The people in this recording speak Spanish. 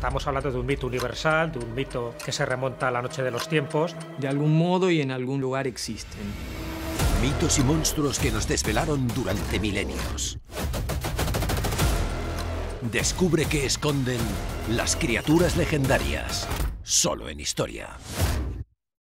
Estamos hablando de un mito universal, de un mito que se remonta a la noche de los tiempos. De algún modo y en algún lugar existen. Mitos y monstruos que nos desvelaron durante milenios. Descubre qué esconden las criaturas legendarias, solo en Historia.